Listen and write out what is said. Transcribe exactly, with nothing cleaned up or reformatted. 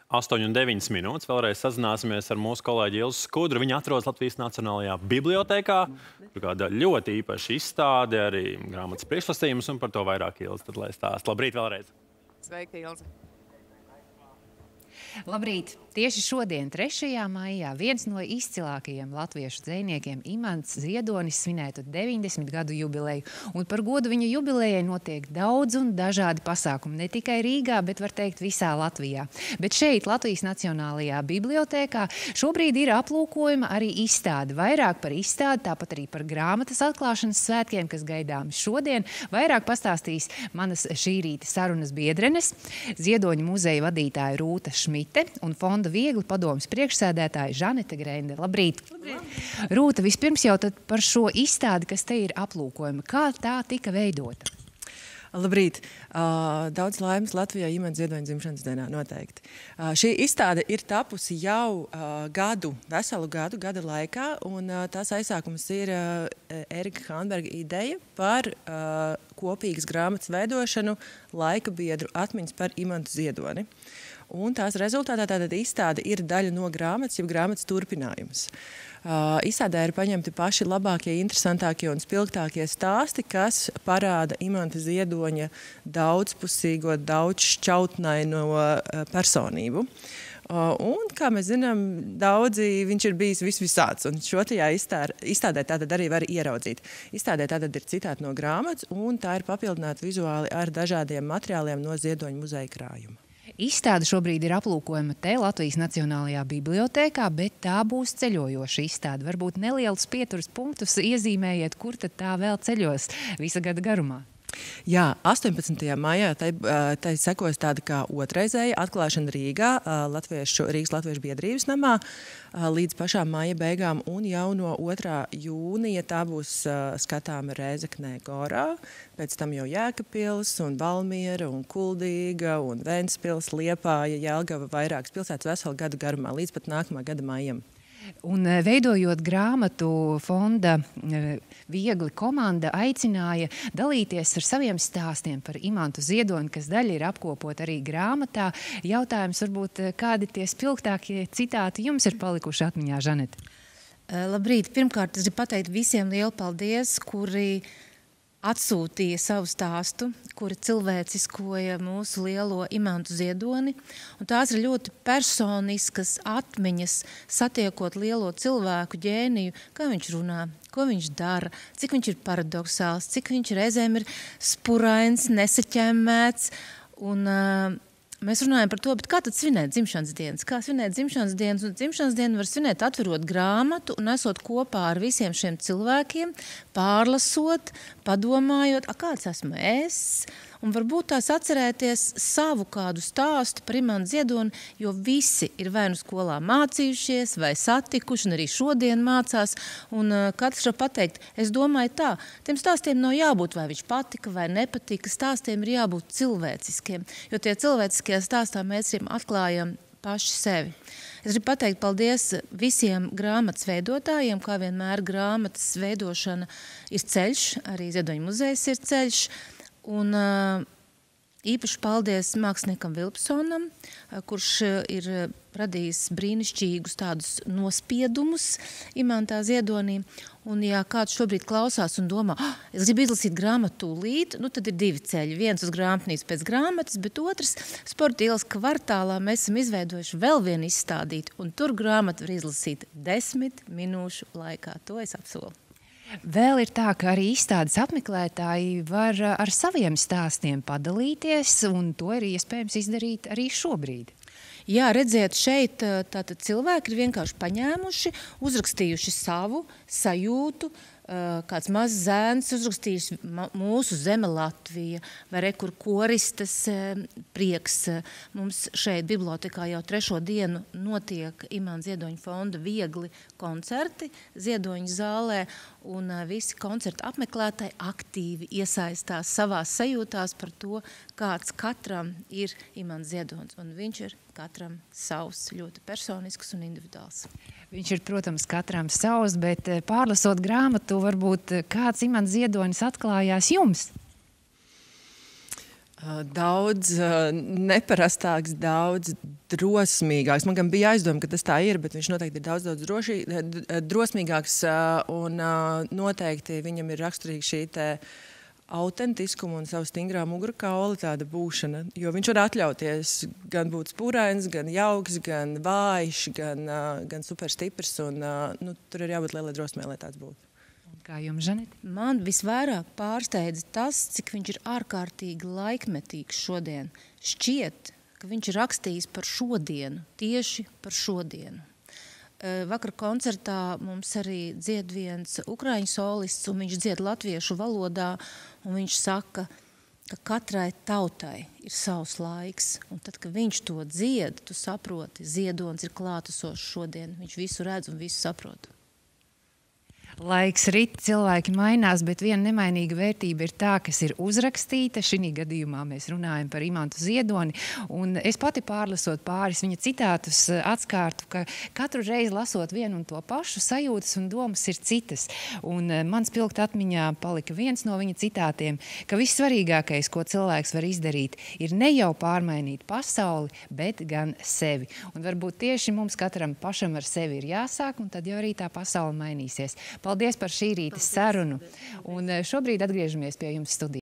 astoņi un deviņas minūtes. Vēlreiz sazināsimies ar mūsu kolēģi Ilzu Skudru. Viņa atrodas Latvijas Nacionālajā bibliotēkā. Tur kāda ļoti īpaša izstāde, arī grāmatas priekšlasījums, un par to vairāk Ilza tad lai stāst. Labrīt vēlreiz! Sveika, Ilza! Labrīt! Tieši šodien, trešajā maijā, viens no izcilākajiem latviešu dzejniekiem Imants Ziedonis svinētu deviņdesmit gadu jubileju. Un par godu viņa jubilejai notiek daudz un dažādi pasākumi. Ne tikai Rīgā, bet var teikt visā Latvijā. Bet šeit, Latvijas Nacionālajā bibliotēkā, šobrīd ir aplūkojama arī izstāde. Vairāk par izstādi, tāpat arī par grāmatas atklāšanas svētkiem, kas gaidāmi šodien. Vairāk pastāstīs manas šī rīta sarunas biedrenes, Ziedoņa muzeja vadītāja Rūta Šmite un fonda Viegli padomes priekšsēdētāja Žanete Grende. Labrīt! Labrīt! Rūta, vispirms jau tad par šo izstādi, kas te ir aplūkojama. Kā tā tika veidota? Labrīt! Uh, daudz laimes Latvijā Imanta Ziedoņa dzimšanas dienā noteikti. Uh, šī izstāde ir tapusi jau uh, gadu, veselu gadu, gada laikā, un uh, tās aizsākums ir uh, Erika Hanberga ideja par uh, kopīgas grāmatas veidošanu laika biedru atmiņas par Imantu Ziedoni. Un tās rezultātā tātad izstāde ir daļa no grāmatas, jau grāmatas turpinājums. Uh, izstādē ir paņemti paši labākie, interesantākie un spilgtākie stāsti, kas parāda Imanta Ziedoņa daudzpusīgo, daudzšķautnaino uh, personību. Uh, un, kā mēs zinām, daudzi viņš ir bijis visvisāds, un šo tajā izstādē tātad arī var ieraudzīt. Izstādē tātad ir citāti no grāmatas, un tā ir papildināta vizuāli ar dažādiem materiāliem no Ziedoņa muzeja krājuma. Izstāde šobrīd ir aplūkojama te Latvijas Nacionālajā bibliotēkā, bet tā būs ceļojoša izstāde. Varbūt nelielus pieturas punktus iezīmējiet, kur tad tā vēl ceļos visa gada garumā. Jā, astoņpadsmitajā maijā tai, tai sekos tāda kā otrreizēja atklāšana Rīgā, Latviešu, Rīgas Latviešu biedrības namā, līdz pašām maija beigām, un jau no otrā jūnija tā būs skatāma Rēzeknē Gorā, pēc tam jau Jēkabpils un Valmiera un Kuldīga un Ventspils, Liepāja, Jelgava, vairākas pilsētas veselu gadu garumā, līdz pat nākamā gada maijam. Un veidojot grāmatu, fonda Viegli komanda aicināja dalīties ar saviem stāstiem par Imantu Ziedoni, kas daļa ir apkopot arī grāmatā. Jautājums varbūt, kādi tie spilgtākie citāti jums ir palikuši atmiņā, Žanete? Labrīt! Pirmkārt, es gribu pateikt visiem lielu paldies, kuri atsūtīja savu stāstu, kuri cilvēciskoja mūsu lielo Imantu Ziedoni. Un tās ir ļoti personiskas atmiņas, satiekot lielo cilvēku ģēniju, kā viņš runā, ko viņš dara, cik viņš ir paradoxāls, cik viņš reizēm ir spurains, nesaķemmēts. Un uh, mēs runājam par to, bet kā tad svinēt dzimšanas dienas? Kā svinēt dzimšanas dienas? Un dzimšanas dienu var svinēt atverot grāmatu un esot kopā ar visiem šiem cilvēkiem, pārlasot, padomājot, a, kāds esmu es? Un varbūt tās atcerēties savu kādu stāstu par Imantu Ziedoni, jo visi ir vai nu skolā mācījušies, vai satikuši, un arī šodien mācās. Un uh, katrs var pateikt, es domāju tā, tiem stāstiem nav jābūt, vai viņš patika vai nepatika, stāstiem ir jābūt cilvēciskiem, jo tie cilvēciskie stāstā mēs atklājam paši sevi. Es gribu pateikt paldies visiem grāmatas veidotājiem, kā vienmēr grāmatas veidošana ir ceļš, arī Ziedoņa muzejs ir ceļš. Un uh, īpaši paldies māksliniekam Vilpsonam, uh, kurš ir radījis brīnišķīgus tādus nospiedumus Imantā Ziedonī. Un ja kāds šobrīd klausās un domā, ah, es gribu izlasīt grāmatu tūlīt, nu tad ir divi ceļi. Viens uz grāmatnīcu pēc grāmatas, bet otrs Sporta ielas kvartālā mēs esam izveidojuši vēl vienu izstādīti, un tur grāmatu var izlasīt desmit minūšu laikā. To es apsolu. Vēl ir tā, ka arī izstādes apmeklētāji var ar saviem stāstiem padalīties, un to ir iespējams izdarīt arī šobrīd. Jā, redziet, šeit tātad cilvēki ir vienkārši paņēmuši, uzrakstījuši savu sajūtu, kāds mazs zēns uzrakstījis mūsu zeme Latvija, vai re, kur koristas prieks. Mums šeit bibliotekā jau trešo dienu notiek Imanta Ziedoņa fonda Viegli koncerti Ziedoņa zālē, un visi koncertu apmeklētāji aktīvi iesaistās savās sajūtās par to, kāds katram ir Imants Ziedonis, un viņš ir katram savs, ļoti personisks un individuāls. Viņš ir, protams, katram savs, bet pārlasot grāmatu, varbūt kāds Imants Ziedonis atklājās jums? Daudz neparastāks, daudz drosmīgāks. Man gan bija aizdomā, ka tas tā ir, bet viņš noteikti ir daudz, daudz droši, drosmīgāks un noteikti viņam ir raksturīga šī te autentiskuma un savu stingrā mugurkaula tāda būšana, jo viņš var atļauties gan būt spūrains, gan jauks, gan vājš, gan, gan superstiprs, un nu, tur ir jābūt lielai drosmei, lai tāds būtu. Kā jums, Žanete? Man visvairāk pārsteidza tas, cik viņš ir ārkārtīgi laikmetīgs šodien. Šķiet, ka viņš ir rakstījis par šodienu, tieši par šodienu. Vakar koncertā mums arī dzied viens ukraiņu solists, un viņš dzied latviešu valodā, un viņš saka, ka katrai tautai ir savs laiks. Un tad, kad viņš to dzied, tu saproti, ziedonis ir klātesošs šodien. Viņš visu redz un visu saprot. Laiks rit, cilvēki mainās, bet viena nemainīga vērtība ir tā, kas ir uzrakstīta. Šī gadījumā mēs runājam par Imantu Ziedoni. Un es pati pārlasot pāris viņa citātus atskārtu, ka katru reizi lasot vienu un to pašu, sajūtas un domas ir citas. Un man spilgt atmiņā palika viens no viņa citātiem, ka vissvarīgākais, ko cilvēks var izdarīt, ir ne jau pārmainīt pasauli, bet gan sevi. Un varbūt tieši mums katram pašam ar sevi ir jāsāk, un tad jau arī tā pasaule mainīsies. Paldies par šī rīta sarunu. Un šobrīd atgriežamies pie jums studijā.